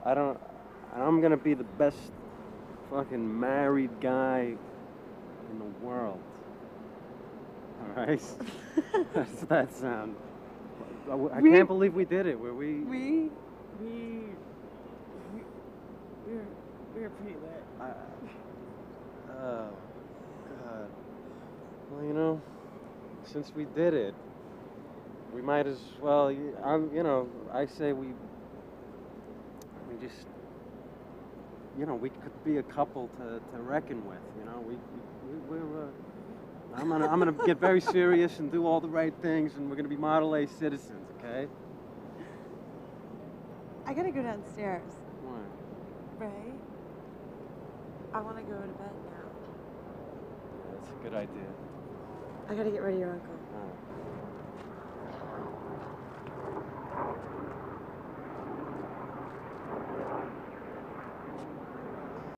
I'm gonna be the best fucking married guy in the world. All right? That's that sound. I can't believe we did it. We were pretty lit. Oh, God. Well, you know, since we did it, we might as well, I say we just, we could be a couple to reckon with, we're, I'm gonna get very serious and do all the right things, and we're gonna be Model A citizens, okay? I gotta go downstairs. Why? Right? I want to go to bed now. Yeah, that's a good idea. I gotta get rid of your uncle. All right.